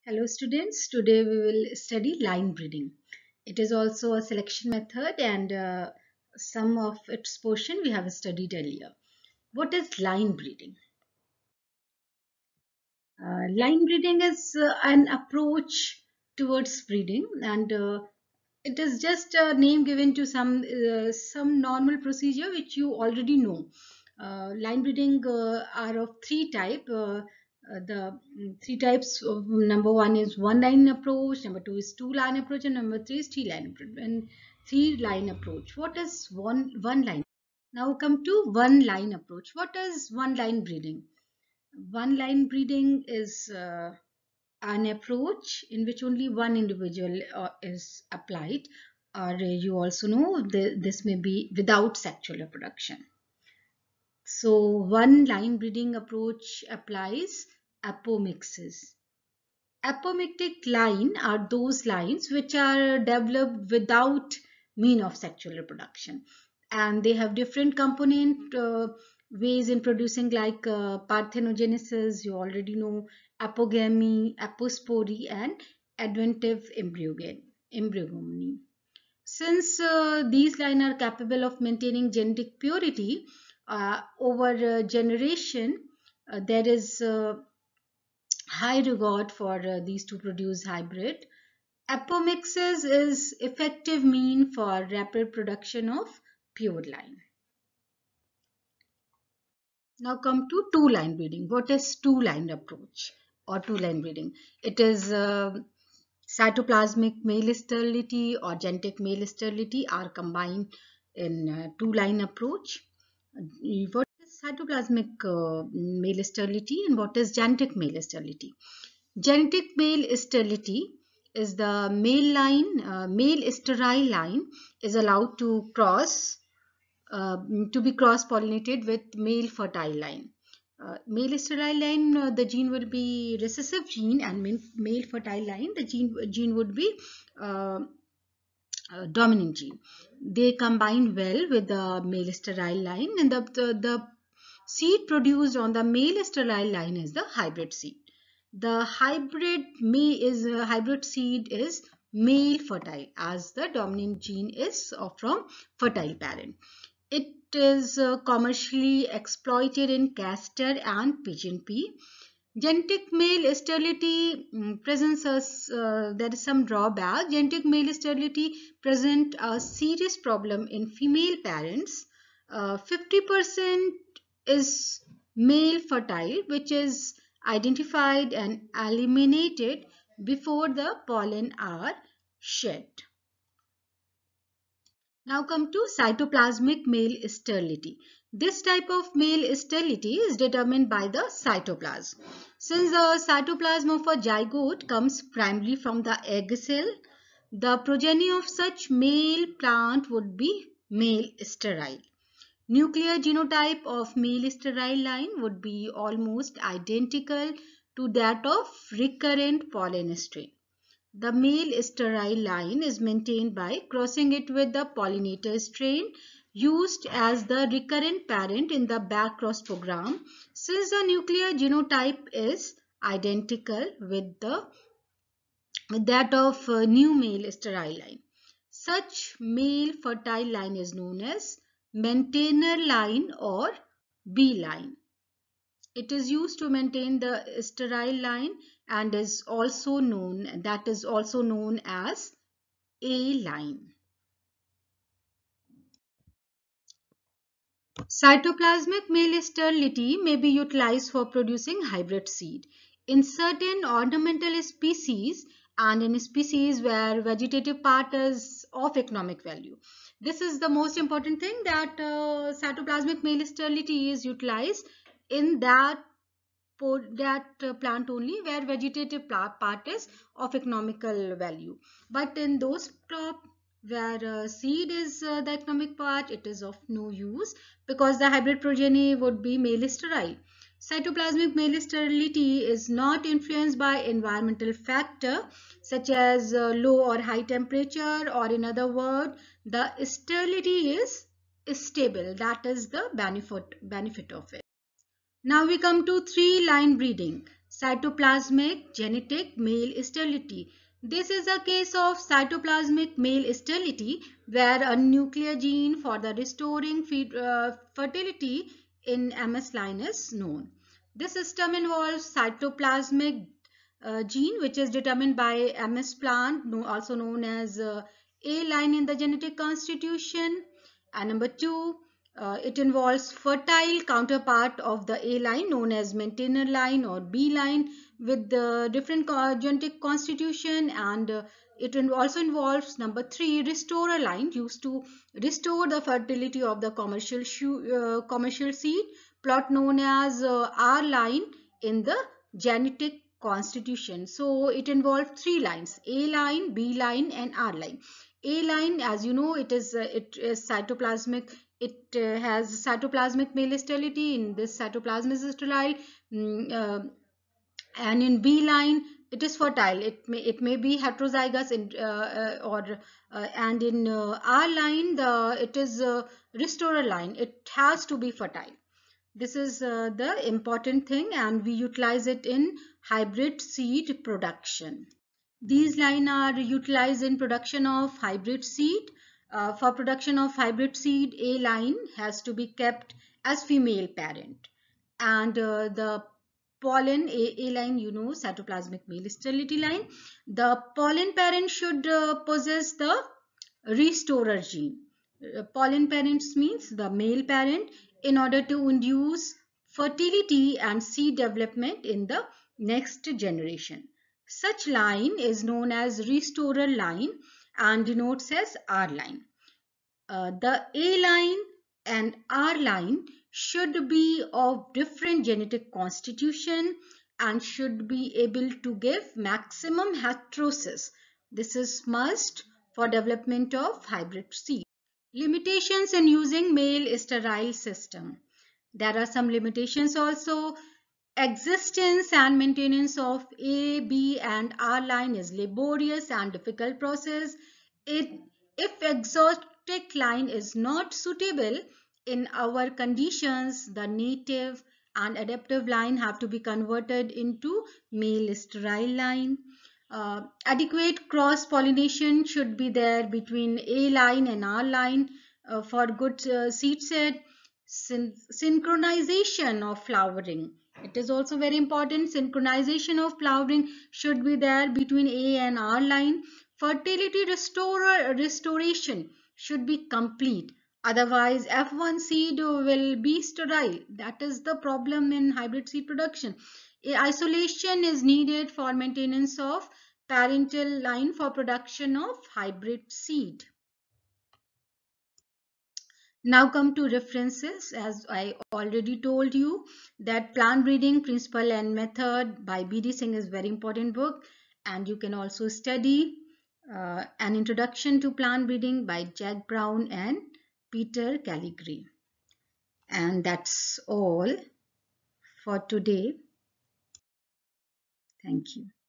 Hello students, today we will study line breeding. It is also a selection method and some of its portion we have studied earlier. What is line breeding? Line breeding is an approach towards breeding and it is just a name given to some normal procedure which you already know. Line breeding are of three types. The three types of number one is one line approach, number two is two line approach, and number three is three line approach. And three line approach. What is one line? Now come to one line approach. What is one line breeding? One line breeding is an approach in which only one individual is applied, or you also know this may be without sexual reproduction. So one line breeding approach applies apomixis. Apomictic line are those lines which are developed without mean of sexual reproduction, and they have different component ways in producing, like parthenogenesis, you already know, apogamy, apospory, and adventive embryogamy. Since these lines are capable of maintaining genetic purity over generation, there is high regard for these to produce hybrid. Apomixis is effective mean for rapid production of pure line. Now come to two-line breeding. What is two-line approach or two-line breeding? It is cytoplasmic male sterility or genetic male sterility are combined in two-line approach. What is cytoplasmic male sterility and what is genetic male sterility? Genetic male sterility is the male sterile line is allowed to be cross-pollinated with male fertile line. Male sterile line, the gene will be recessive gene, and male fertile line, the gene would be dominant gene. They combine well with the male sterile line, and the seed produced on the male sterile line is the hybrid seed. The hybrid seed is male fertile, as the dominant gene is from fertile parent. It is commercially exploited in castor and pigeon pea. Genetic male sterility presents there is some drawback. Genetic male sterility present a serious problem in female parents. 50% is male fertile, which is identified and eliminated before the pollen are shed. Now come to cytoplasmic male sterility. This type of male sterility is determined by the cytoplasm. Since the cytoplasm of a zygote comes primarily from the egg cell, the progeny of such male plant would be male sterile. Nuclear genotype of male sterile line would be almost identical to that of recurrent pollen strain. The male sterile line is maintained by crossing it with the pollinator strain used as the recurrent parent in the backcross program, since the nuclear genotype is identical with that of new male sterile line. Such male fertile line is known as maintainer line or B line. It is used to maintain the sterile line and is also known as A line. Cytoplasmic male sterility may be utilized for producing hybrid seed in certain ornamental species and in species where vegetative part is of economic value. This is the most important thing, that cytoplasmic male sterility is utilized in that plant only where vegetative part is of economical value. But in those crop where seed is the economic part, it is of no use because the hybrid progeny would be male sterile. Cytoplasmic male sterility is not influenced by environmental factor such as low or high temperature, or in other words, the sterility is stable. That is the benefit of it. Now we come to three-line breeding. Cytoplasmic genetic male sterility. This is a case of cytoplasmic male sterility where a nuclear gene for the restoring fertility in MS line is known. This system involves cytoplasmic gene which is determined by MS plant, also known as A line in the genetic constitution. And number two, it involves fertile counterpart of the A line known as maintainer line or B line with the different genetic constitution, and it also involves number three, restorer line used to restore the fertility of the commercial seed plot known as R line in the genetic constitution. So it involves three lines: A line, B line and R line. A line, as you know, it is cytoplasmic. It has cytoplasmic male sterility. In this, cytoplasm is sterile, and in B line it is fertile. It may be heterozygous and in R line it is restorer line. It has to be fertile. This is the important thing, and we utilize it in hybrid seed production. These lines are utilized in production of hybrid seed. For production of hybrid seed, A line has to be kept as female parent, and the pollen A line, you know, cytoplasmic male sterility line, the pollen parent should possess the restorer gene. Pollen parents means the male parent, in order to induce fertility and seed development in the next generation. Such line is known as restorer line and denotes as R line. The A line and R line should be of different genetic constitution and should be able to give maximum heterosis. This is must for development of hybrid seed. Limitations in using male sterile system. There are some limitations also. Existence and maintenance of A, B and R line is laborious and difficult process. If exotic line is not suitable in our conditions, the native and adaptive line have to be converted into male sterile line. Adequate cross pollination should be there between A line and R line for good seed set. Synchronization of flowering. It is also very important. Synchronization of flowering should be there between A and R line. Fertility restoration should be complete. Otherwise, F1 seed will be sterile. That is the problem in hybrid seed production. Isolation is needed for maintenance of parental line for production of hybrid seed. Now come to references. As I already told you that Plant Breeding Principle and Method by B.D. Singh is very important book, and you can also study An Introduction to Plant Breeding by Jack Brown and Peter Caligari. And that's all for today. Thank you.